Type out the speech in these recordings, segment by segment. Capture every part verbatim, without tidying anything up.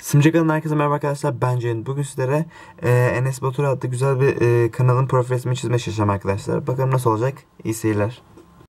Simce kanalına herkese merhaba arkadaşlar, ben Ceyhun. Bugün sizlere e, Enes Batur adlı güzel bir e, kanalın profil resmini çizmeye çalışacağım arkadaşlar. Bakalım nasıl olacak. İyi seyirler.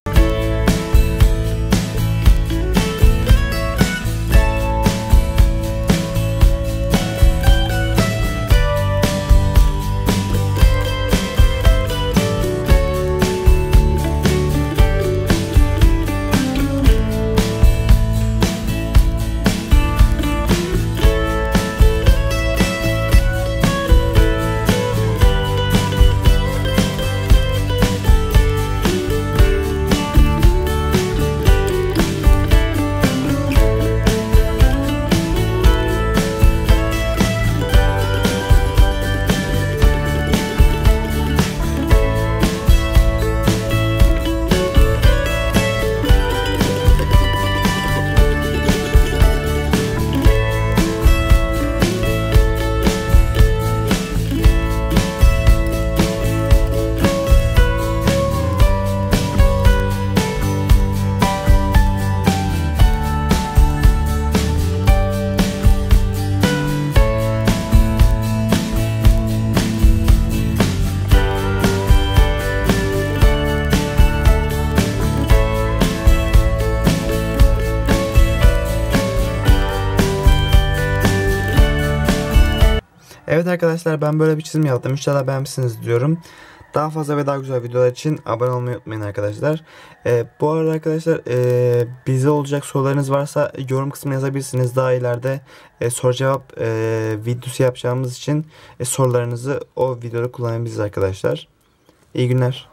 Evet arkadaşlar, ben böyle bir çizim yaptım. İnşallah beğenmişsiniz diyorum. Daha fazla ve daha güzel videolar için abone olmayı unutmayın arkadaşlar. Ee, bu arada arkadaşlar e, bize olacak sorularınız varsa yorum kısmına yazabilirsiniz. Daha ileride e, soru cevap e, videosu yapacağımız için e, sorularınızı o videoda kullanabiliriz arkadaşlar. İyi günler.